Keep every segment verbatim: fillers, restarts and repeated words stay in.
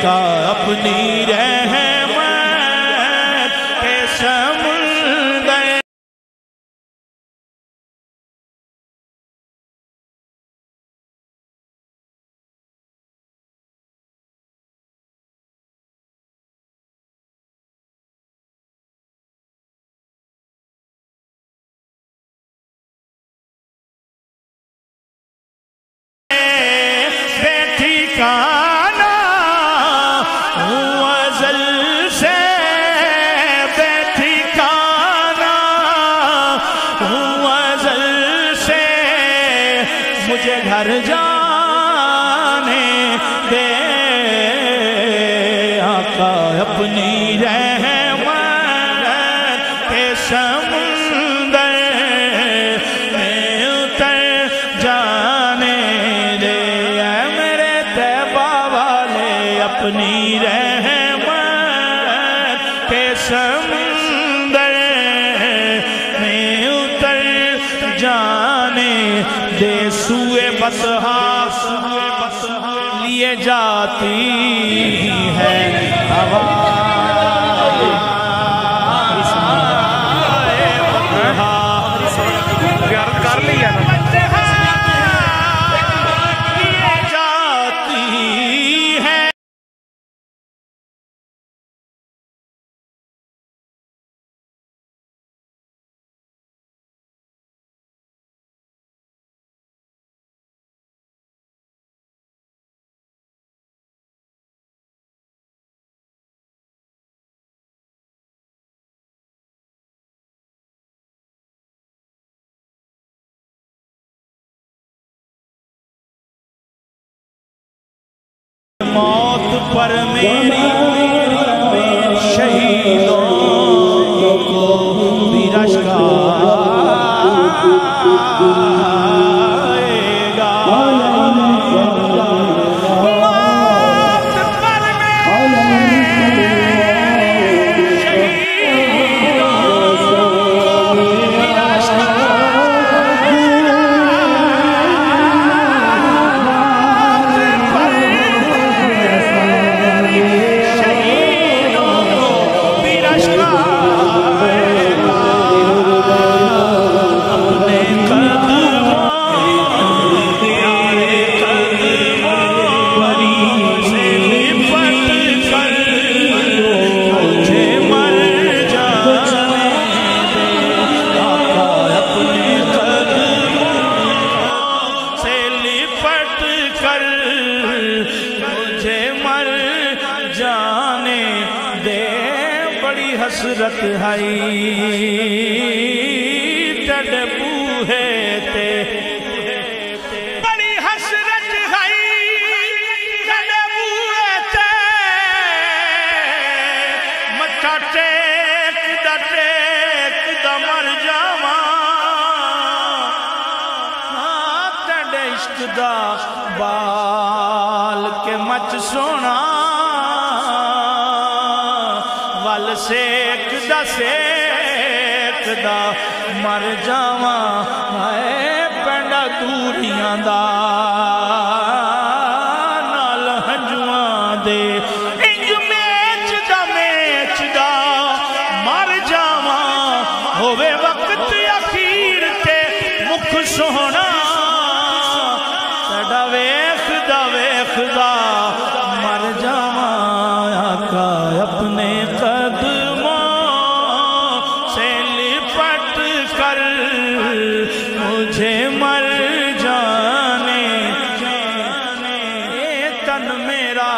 آقا اپنی رحمت کے سمندر ٹھکانا ازل سے بے ٹھکانا ازل سے مجھے گھر جانے دے آقا اپنی رحمت کے سمندر میں اتر جانے دے اپنی رحمت کے سمندر میں اتر جانے دے سوئے بطحا لیے جاتی ہے ہوا کر لیا موت پر میری شہیدوں کو بھی رشک آئے گا موت پر میری شہیدوں کو بھی رشک حسرت ہائی تڑ بوہے تے بڑی حسرت ہائی تڑ بوہے تے مٹھا ٹیک دا ٹیک دا مر جاواں ہاں تڑ عشق دا بال کے مچ سونا ول سیک دا سیک دا مر جاواں ہائے پینڈا دوریاں دا نال ہنجواں دے انج میچ دا میچ دا مر جاواں ہووے وقت اخیر تے مکھ سونا تیڈا ویکھ دا ویکھ دا مر جاواں آقا اپنے قدموں سے لپٹ کر مجھے مر جانے اے تن میرا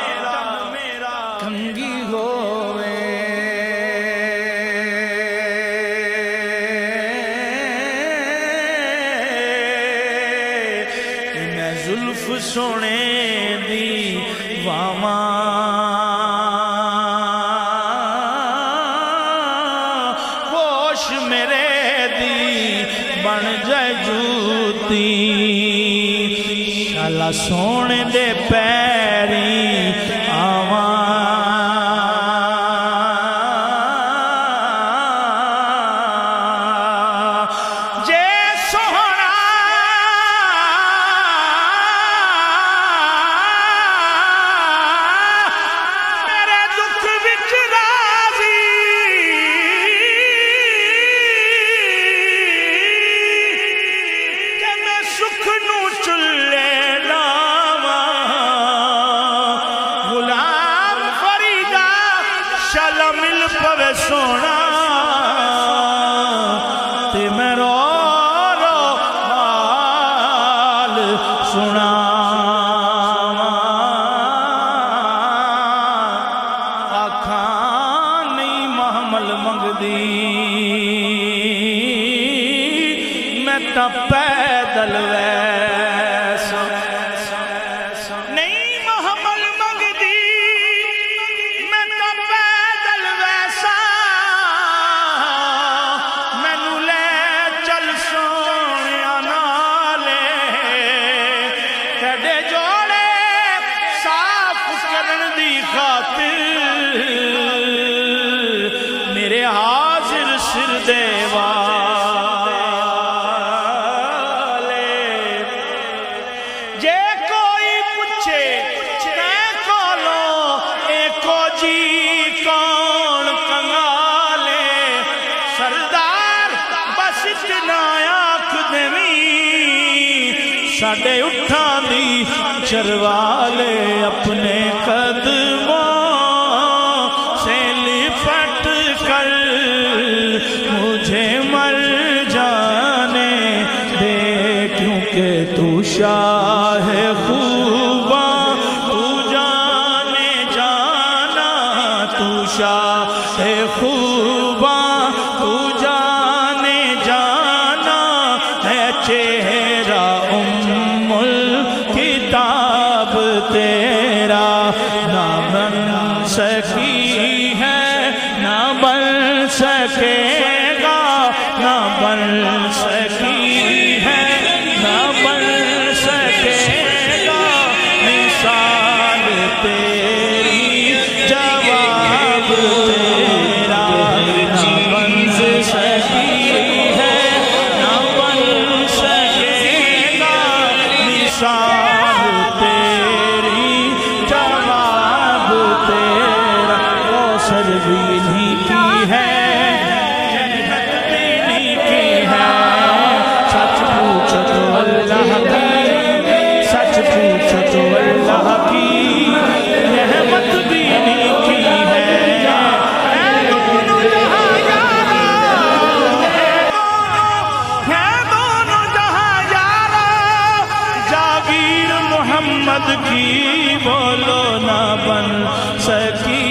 کنگی ہوئے میں زلف سونے دی واواں میرے دی بن جائے جوتی شالا سونے دے پیری آواں جے سونا میں تا پیدل ویسا نہیں محمل مگدی میں تا پیدل ویسا مینو لے چل سونیا نالے تیرے جوڑے صاف کرن دی خاطر میرے حاضر سر دیوا ساڑے اٹھان دی چروالے اپنے قدموں سے لپٹ کر مجھے مر جانے دے کیونکہ تو شاہ خوباں تو جانے جانا تو شاہ خوباں تو جانے جانا ہے چہرہ کتاب تیرا نہ بن سکی ہے نہ بن سکے گا نہ بن سکی ہے نہ بن سکے گا مثال تیری جواب تیرا نہ بن سکی ہے نہ بن سکے گا مثال تیری جواب تیرا کوثر بھی نہیں کی ہے جنت بھی نہیں کی ہے سچ پوچھو تو اللہ کی سچ پوچھو تو اللہ کی رحمت بھی نہیں کی ہے اے دونوں جہاں یارا ہے دونوں جہاں یارا جاگیر محمد کی بولو نہ بن سکی